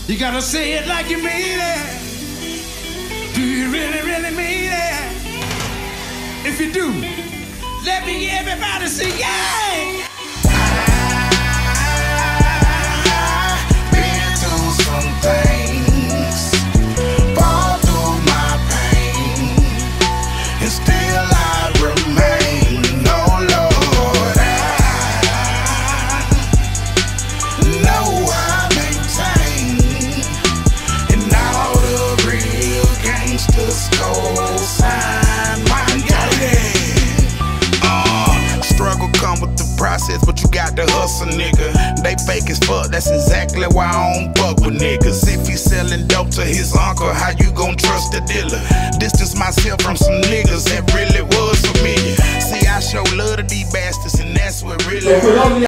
You gotta say it like you mean it. Do you really, really mean it? If you do, let me hear everybody say yeah. I've been through some things, fall through my pain, and still I remain. Oh Lord, I know I maintain, and all the real gangsters go sign my struggle come with the process, but you got to hustle, nigga. They fake as fuck, that's exactly why I don't fuck with niggas. If he's selling dope to his uncle, how you gon' trust the dealer? Distance myself from some niggas that really was familiar. See, I show love to these bastards, and that's what really hurt.